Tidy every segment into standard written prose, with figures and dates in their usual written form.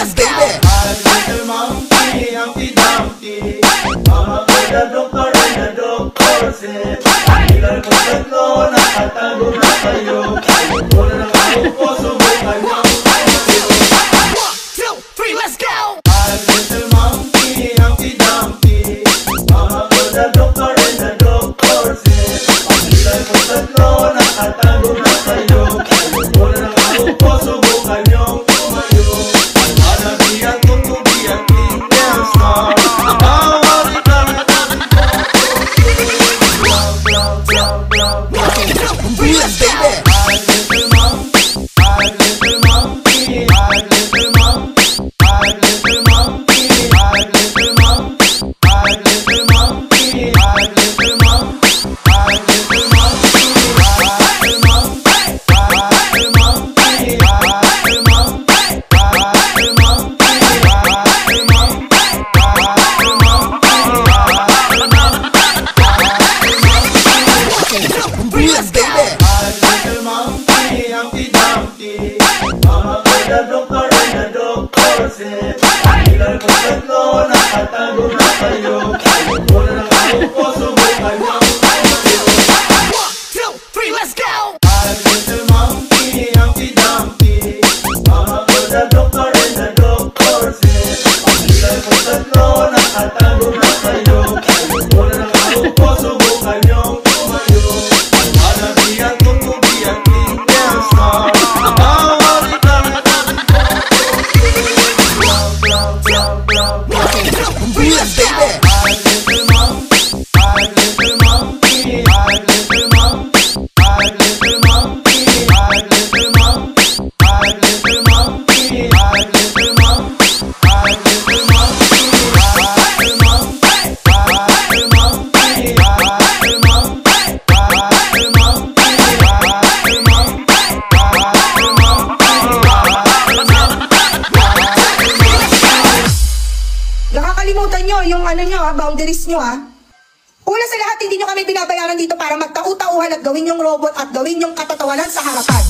Yes, baby. Hi, little monkey, Humpty Dumpty. Mama ko na doktor ay na doktor said, ilan ko tatlo, nakatago na kayo. Wala na kayo po, subukan niyo kayo. 1, 2, 3, let's go. Hi, little monkey, Humpty Dumpty. Mama ko na doktor ay na doktor said, ilan ko tatlo, nakatago na kayo. Wala na kayo po, subukan niyo kayo. Wanna be a good to be a king dancer. Yes, baby. Hi, little monkey, hi, little monkey, hi, little monkey, hi, little monkey, hi, little monkey, hi, little monkey, hi, little monkey, hi, little monkey, hi, little monkey, Yes, baby. hi, little monkey, Humpty Dumpty. Mama ko na doktor ay na doktor said, ilan ko tatlo, nakatago na kayo. Wala na kayo po, subukan niyo kayo. 1, 2, 3, let's go. Hi, little monkey, Humpty Dumpty. Mama ko na doktor ay na doktor said, ilan ko tatlo, nakatago na kayo. Wala na kayo po, subukan niyo kayo. Wanna be a good to be a king dancer. Yes, baby. Hi, little monkey, hi, little monkey, hi, little monkey, hi, little monkey, hi, little monkey, hi, little monkey, hi, little monkey, hi, little monkey, hi, little monkey, hi, little monkey, Nakakalimutan nyo yung ano nyo boundaries nyo Una sa lahat, hindi nyo kami binabayaran dito para magtau-tauhan at gawin yung robot at gawin yung katatawanan sa harapan.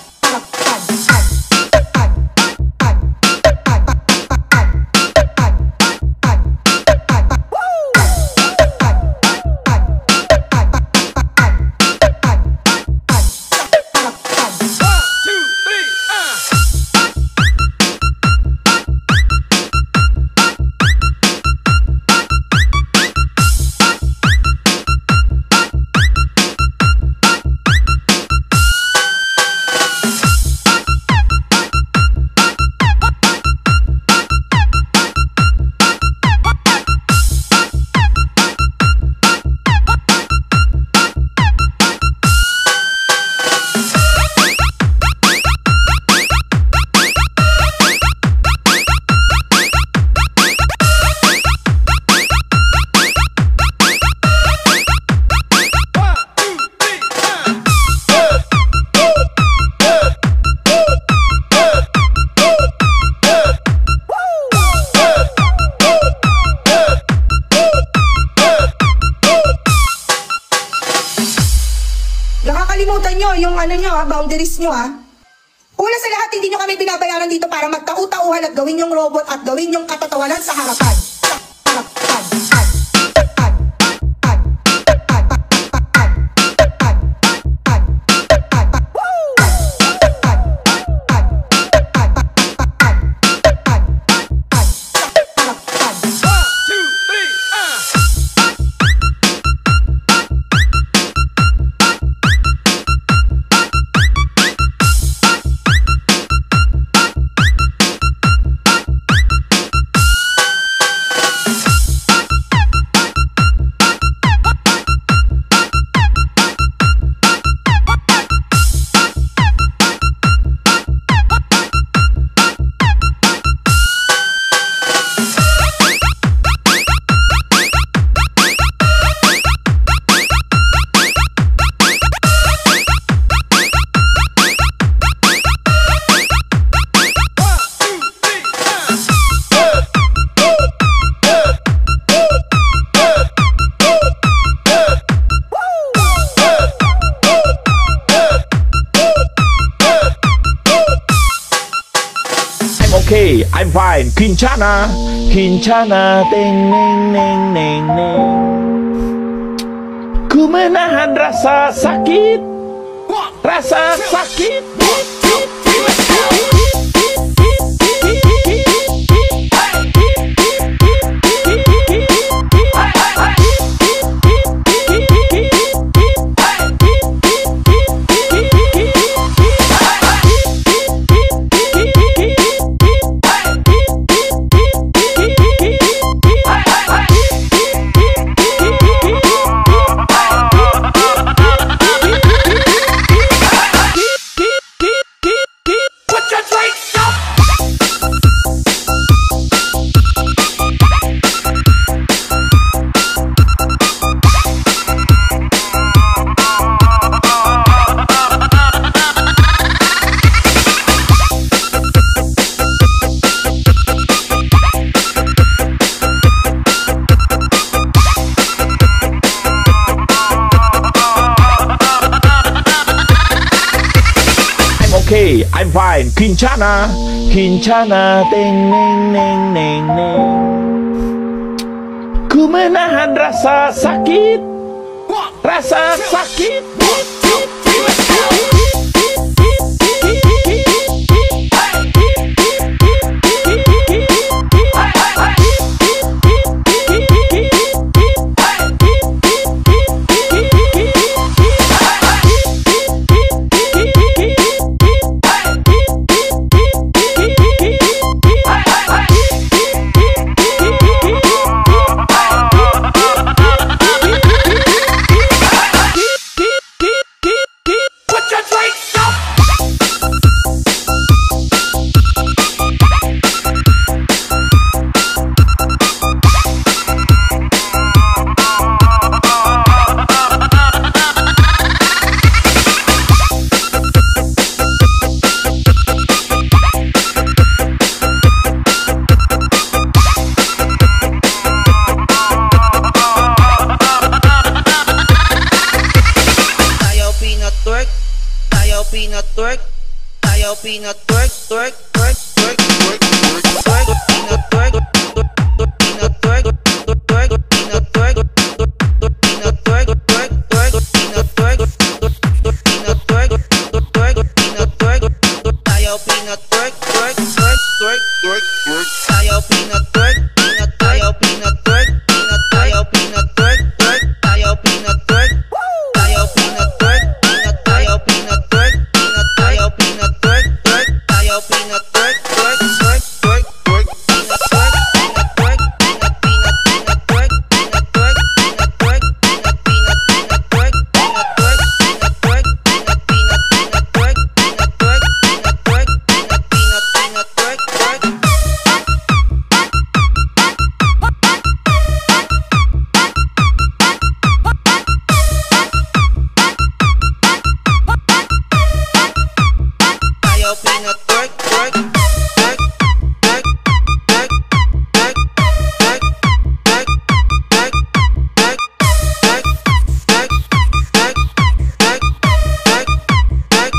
Nakakalimutan nyo yung ano nyo boundaries nyo Una sa lahat, hindi nyo kami binabayaran dito para magtau-tauhan at gawin yung robot at gawin yung katatawanan sa harapan. okay, I'm fine. Kinchana, Kinchana, ting, ning, ning, ning, ning. Ku menahan rasa sakit, rasa sakit. Okay, I'm fine. Kinchana, Kinchana, ting, ning, ning, ning, ning. Ku menahan rasa sakit, rasa sakit. Peanut twerk, tayo peanut twerk, twerk, twerk, twerk, twerk, twerk, twerk, peanut twerk, peanut twerk, twerk, peanut twerk, peanut twerk, twerk, twerk, peanut twerk, peanut twerk, twerk, peanut twerk, tayo peanut twerk, twerk, twerk, twerk, twerk, twerk, tayo peanut twerk, peanut, tayo peanut twerk, peanut, tayo peanut twerk, twerk, tayo peanut twerk, tayo peanut twerk, peanut, tayo peanut twerk. Tayo peanut twerk, twerk, tayo peanut twerk, twerk, twerk, twerk, twerk, peanut twerk, peanut twerk, peanut, peanut, peanut twerk, peanut twerk, peanut twerk, peanut, peanut, peanut twerk, peanut twerk, peanut twerk, peanut, peanut, peanut twerk, peanut twerk, peanut twerk, peanut, peanut, peanut twerk, twerk. Tayo peanut twerk, twerk, twerk, twerk, twerk, twerk, twerk, twerk, twerk, twerk, twerk, twerk, twerk, twerk, twerk, twerk.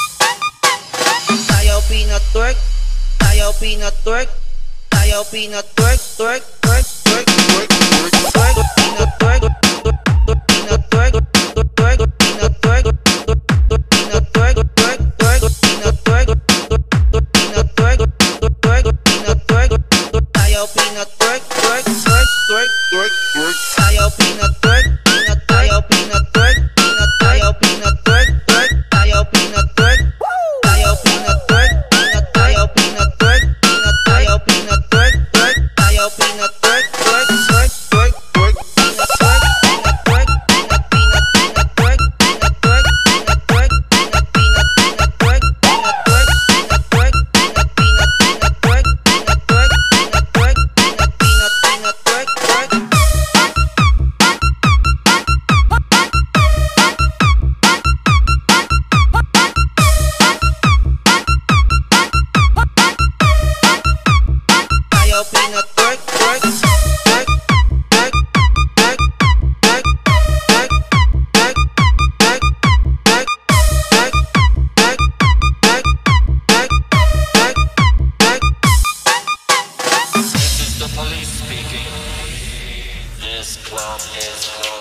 Tayo peanut twerk, tayo peanut twerk, tayo peanut twerk, twerk, twerk, twerk, twerk, twerk, twerk, peanut twerk, peanut twerk, twerk, peanut twerk, peanut twerk, twerk, twerk, peanut twerk, peanut twerk, twerk, peanut twerk, tayo peanut twerk, twerk, twerk, twerk, twerk, twerk, tayo peanut twerk, peanut, tayo peanut twerk, peanut, tayo peanut twerk, twerk, tayo peanut twerk, tayo peanut twerk, peanut, tayo peanut twerk, peanut, tayo peanut twerk, twerk, tayo peanut twerk, twerk, twerk, twerk, twerk, peanut twerk, peanut twerk, peanut, peanut, peanut twerk, peanut twerk, peanut twerk, peanut, peanut, peanut twerk, peanut twerk, peanut twerk, peanut, peanut, peanut twerk, peanut twerk, peanut twerk, peanut, peanut, peanut twerk, twerk. Tayo peanut twerk, twerk, twerk, twerk, twerk, twerk, twerk, twerk, twerk, twerk, twerk, twerk, twerk, twerk, twerk, twerk. world is